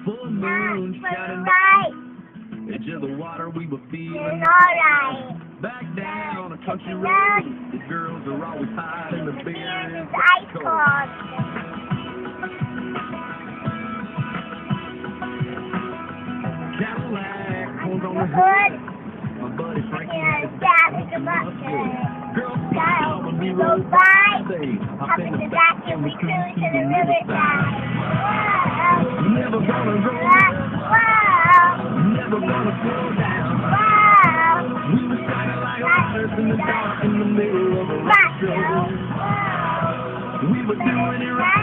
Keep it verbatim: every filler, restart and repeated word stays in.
Full moon shining right. edge of the water, we were feeling Alright. back down a country road. The girls are always hiding the beer Here's is his ice cold. cold. Cadillac pulls on the hood. Hood. My buddy Frankie Yeah, had his Dad, back the looking bucket. Girls Style smile when we we roll go by. by. They hop Hop in in the the back back and and we we cruise cruise to to the the riverside. riverside. Never gonna roll, Wow. never gonna slow down. Wow. We were shining like lighters in the dark in the middle of a rock show. Wow. We were doing it right.